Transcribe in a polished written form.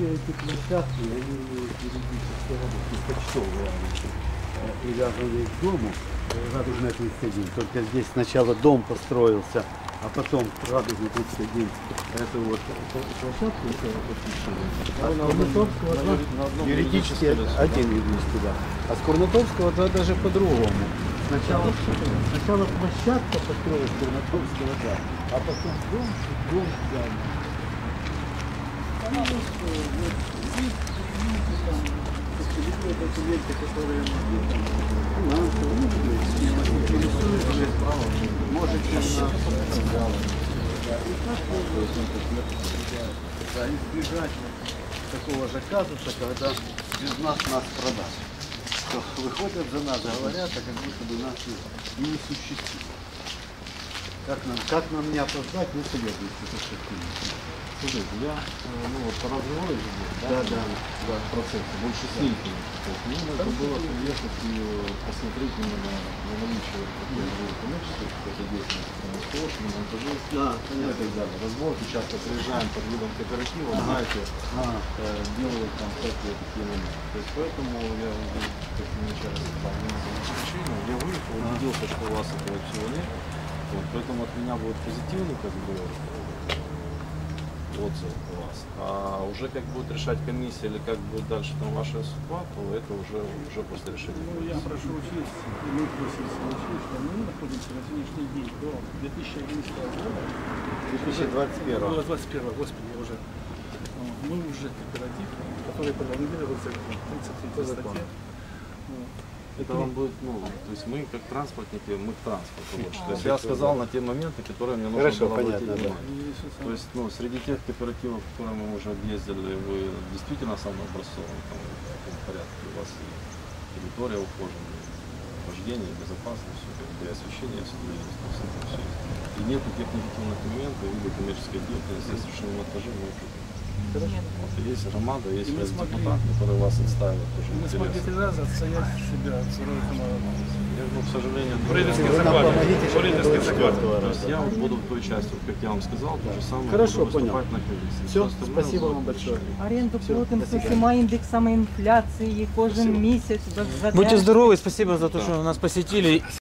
эти площадки, они имеют юридический адрес, почтовый адрес, привязанный к дому, Радужная 31. Только здесь сначала дом построился, а потом Радужная 31. Это вот площадка, это вот юридически один юридический, да. А с Курнатовского да, даже по-другому. Сначала площадка построилась с Курнатовского, да, а потом дом здание. Документы, которые можете избежать такого же казуса, когда без нас продаст. Что выходят за нас, говорят, а как будто бы нас и не существует. Как нам не опоздать, не следующее перспективе. Слушайте, я по разговору да, процессе больше с ней. Мне надо было приехать и посмотреть именно на наличие экономического какой-то деятельности, на монтаже и так далее. Разборки часто приезжаем под видом кооператива, знаете, делают там всякие такие моменты. То есть поэтому я как начальник причину, я выехал, убедился, что у вас этого всего нет. Вот, поэтому от меня будет позитивный отзыв у вас. А уже как будет решать комиссия или как будет дальше там ваша судьба, то это уже после решения. Я прошу учесть, и мы просим учесть, что мы находимся на сегодняшний день до 2011 года. 2021. Господи, уже. Мы уже кооператив, который пролонгировал закон, 33 статья. Это вам будет, то есть мы как транспортники, мы к транспорту больше. То есть я сказал на те моменты, которые мне нужно было обратить внимание. То есть, среди тех кооперативов, которые мы уже объездили, вы действительно самообразцованы в таком порядке. У вас и территория ухожена, вождение, безопасность, и освещение, все. И нет тех негативных моментов, виды коммерческой деятельности, совершенно монтажи, есть громада, есть депутат, который вас отстаивает. Мы смогли 3 раза отстоять себя от к сожалению, То есть я буду в той части, как я вам сказал, то же самое. Хорошо, понял. На комиссии. Все, спасибо вам большое. Оренду платимо з усіма індексами інфляції кожен місяць. Будьте здоровы, спасибо за то, что нас посетили.